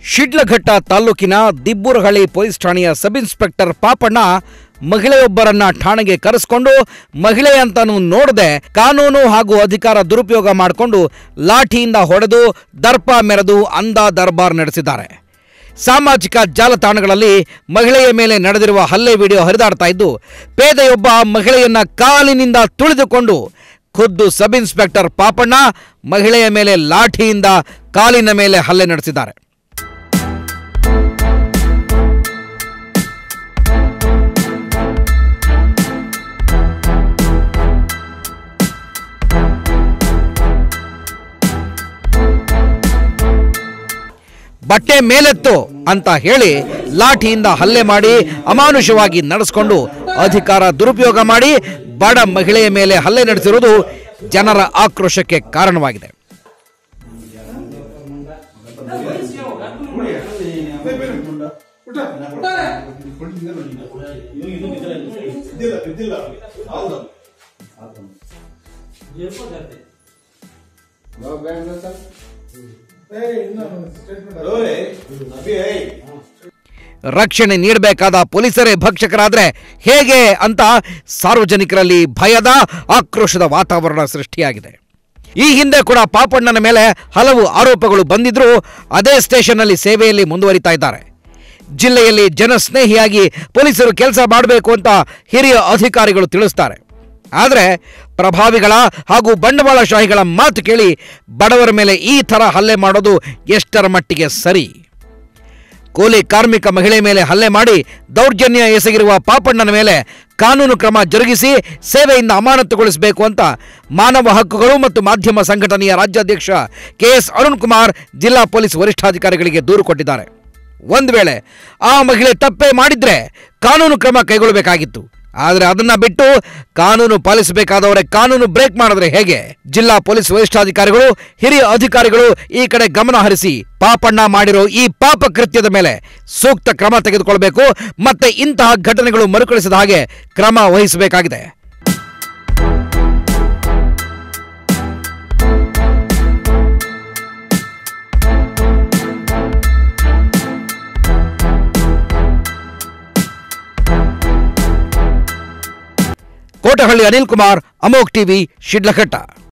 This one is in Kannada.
ಶಿಡ್ಲಘಟ್ಟ ತಾಲೂಕಿನ ದಿಬ್ಬೂರಹಳ್ಳಿ ಪೊಲೀಸ್ ಠಾಣೆಯ ಸಬ್ ಇನ್ಸ್ಪೆಕ್ಟರ್ ಪಾಪಣ್ಣ ಮಹಿಳೆಯೊಬ್ಬರನ್ನ ಠಾಣೆಗೆ ಕರೆಸಿಕೊಂಡು ಮಹಿಳೆಯಂತನೂ ನೋಡದೆ ಕಾನೂನು ಹಾಗೂ ಅಧಿಕಾರ ದುರುಪಯೋಗ ಮಾಡಿಕೊಂಡು ಲಾಠಿಯಿಂದ ಹೊಡೆದು ದರ್ಪ ಮೆರೆದು ಅಂದ ದರ್ಬಾರ್ ನಡೆಸಿದ್ದಾರೆ. ಸಾಮಾಜಿಕ ಜಾಲತಾಣಗಳಲ್ಲಿ ಮಹಿಳೆಯ ಮೇಲೆ ನಡೆದಿರುವ ಹಲ್ಲೆ ವಿಡಿಯೋ ಹರಿದಾಡ್ತಾ ಇದ್ದು, ಪೇದೆಯೊಬ್ಬ ಮಹಿಳೆಯನ್ನ ಕಾಲಿನಿಂದ ತುಳಿದುಕೊಂಡು ಖುದ್ದು ಸಬ್ ಇನ್ಸ್ಪೆಕ್ಟರ್ ಪಾಪಣ್ಣ ಮಹಿಳೆಯ ಮೇಲೆ ಲಾಠಿಯಿಂದ ಕಾಲಿನ ಮೇಲೆ ಹಲ್ಲೆ ನಡೆಸಿದ್ದಾರೆ. ಬಟ್ಟೆ ಮೇಲೆತ್ತು ಅಂತ ಹೇಳಿ ಲಾಠಿಯಿಂದ ಹಲ್ಲೆ ಮಾಡಿ ಅಮಾನುಷವಾಗಿ ನಡೆಸಿಕೊಂಡು ಅಧಿಕಾರ ದುರುಪಯೋಗ ಮಾಡಿ ಬಡ ಮಹಿಳೆಯ ಮೇಲೆ ಹಲ್ಲೆ ನಡೆಸಿರುವುದು ಜನರ ಆಕ್ರೋಶಕ್ಕೆ ಕಾರಣವಾಗಿದೆ. ರಕ್ಷಣೆ ನೀಡಬೇಕಾದ ಪೊಲೀಸರೇ ಭಕ್ಷಕರಾದ್ರೆ ಹೇಗೆ ಅಂತ ಸಾರ್ವಜನಿಕರಲ್ಲಿ ಭಯದ ಆಕ್ರೋಶದ ವಾತಾವರಣ ಸೃಷ್ಟಿಯಾಗಿದೆ. ಈ ಹಿಂದೆ ಕೂಡ ಪಾಪಣ್ಣನ ಮೇಲೆ ಹಲವು ಆರೋಪಗಳು ಬಂದಿದ್ರೂ ಅದೇ ಸ್ಟೇಷನ್ನಲ್ಲಿ ಸೇವೆಯಲ್ಲಿ ಮುಂದುವರಿತಾ ಇದ್ದಾರೆ. ಜಿಲ್ಲೆಯಲ್ಲಿ ಜನಸ್ನೇಹಿಯಾಗಿ ಪೊಲೀಸರು ಕೆಲಸ ಮಾಡಬೇಕು ಅಂತ ಹಿರಿಯ ಅಧಿಕಾರಿಗಳು ತಿಳಿಸ್ತಾರೆ. ಆದರೆ ಪ್ರಭಾವಿಗಳ ಹಾಗೂ ಬಂಡವಾಳಶಾಹಿಗಳ ಮಾತು ಕೇಳಿ ಬಡವರ ಮೇಲೆ ಈ ಥರ ಹಲ್ಲೆ ಮಾಡೋದು ಎಷ್ಟರ ಮಟ್ಟಿಗೆ ಸರಿ? ಕೂಲಿ ಕಾರ್ಮಿಕ ಮಹಿಳೆ ಮೇಲೆ ಹಲ್ಲೆ ಮಾಡಿ ದೌರ್ಜನ್ಯ ಎಸಗಿರುವ ಪಾಪಣ್ಣನ ಮೇಲೆ ಕಾನೂನು ಕ್ರಮ ಜರುಗಿಸಿ ಸೇವೆಯಿಂದ ಅಮಾನತುಗೊಳಿಸಬೇಕು ಅಂತ ಮಾನವ ಹಕ್ಕುಗಳು ಮತ್ತು ಮಾಧ್ಯಮ ಸಂಘಟನೆಯ ರಾಜ್ಯಾಧ್ಯಕ್ಷ ಕೆಎಸ್ ಅರುಣ್ ಕುಮಾರ್ ಜಿಲ್ಲಾ ಪೊಲೀಸ್ ವರಿಷ್ಠಾಧಿಕಾರಿಗಳಿಗೆ ದೂರು ಕೊಟ್ಟಿದ್ದಾರೆ. ಒಂದು ವೇಳೆ ಆ ಮಹಿಳೆ ತಪ್ಪೇ ಮಾಡಿದ್ರೆ ಕಾನೂನು ಕ್ರಮ ಕೈಗೊಳ್ಳಬೇಕಾಗಿತ್ತು. ಆದರೆ ಅದನ್ನ ಬಿಟ್ಟು ಕಾನೂನು ಪಾಲಿಸಬೇಕಾದವರೇ ಕಾನೂನು ಬ್ರೇಕ್ ಮಾಡಿದ್ರೆ ಹೇಗೆ? ಜಿಲ್ಲಾ ಪೊಲೀಸ್ ವರಿಷ್ಠಾಧಿಕಾರಿಗಳು ಹಿರಿಯ ಅಧಿಕಾರಿಗಳು ಈ ಕಡೆ ಗಮನ ಹರಿಸಿ ಪಾಪಣ್ಣ ಮಾಡಿರೋ ಈ ಪಾಪ ಕೃತ್ಯದ ಮೇಲೆ ಸೂಕ್ತ ಕ್ರಮ ತೆಗೆದುಕೊಳ್ಬೇಕು. ಮತ್ತೆ ಇಂತಹ ಘಟನೆಗಳು ಮರುಕಳಿಸದ ಹಾಗೆ ಕ್ರಮ ವಹಿಸಬೇಕಾಗಿದೆ. ಕೋಟಹಳ್ಳಿ ಅನಿಲ್ ಕುಮಾರ್, ಅಮೋಕ್ ಟಿವಿ, ಶಿಡ್ಲಘಟ್ಟ.